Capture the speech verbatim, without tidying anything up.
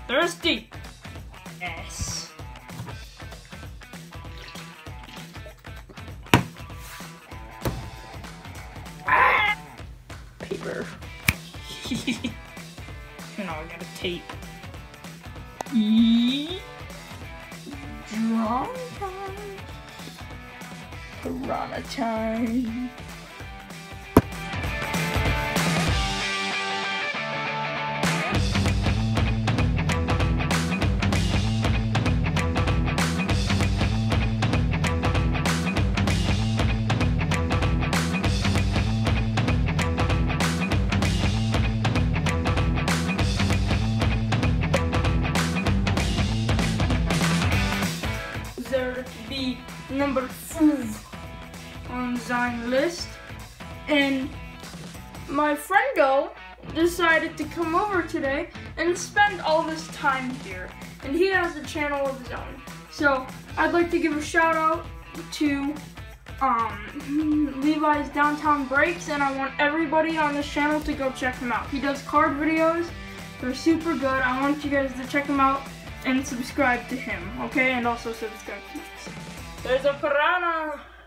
thirsty. Yes. Ah! Paper. Now I got a tape. E Drum time. Piranha time. There to be number five on Zine list, and my friendo decided to come over today and spend all this time here, and he has a channel of his own. So I'd like to give a shout out to um, Levi's Downtown Breaks, and I want everybody on this channel to go check him out. He does card videos. They're super good. I want you guys to check him out and subscribe to him, okay? And also subscribe to me. There's a piranha!